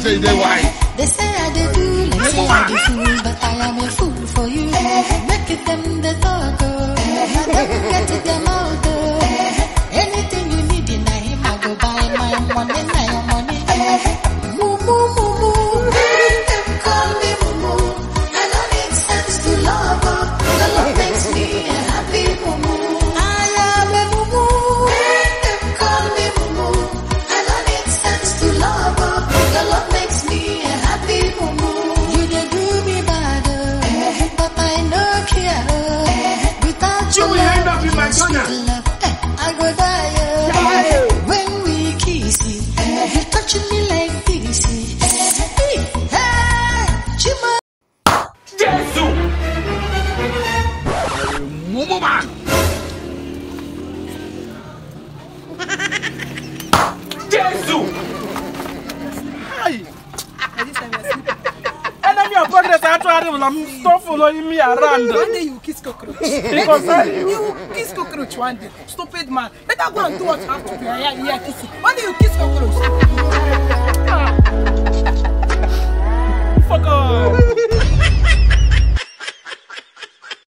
say they why? They say I did fool, they say I did fool, but I am a fool for you. Make it them the talk, get it them out. Anything you need in him, I go buy my money, my money. Mumu, Mumu, call me Mumu. I don't need sense to love, the love makes me happy, Mumu. I am a Mumu, call me Mumu. I don't need sense to love, the love makes me happy, Mumu. You dey do me bad, but I no care. Without You your will end up in my sweet corner. love, I go die. When we kiss, you touch me like this. Hey, Chima. Jesus! Mumu man! Jesus! Hi. And I'm your progress. I try to stop following me around. One day you kiss cockroach. Because You kiss cockroach one day. Stupid man. Better go and do what you have to do. Yeah, kiss it. One day you kiss cockroach. fuck off.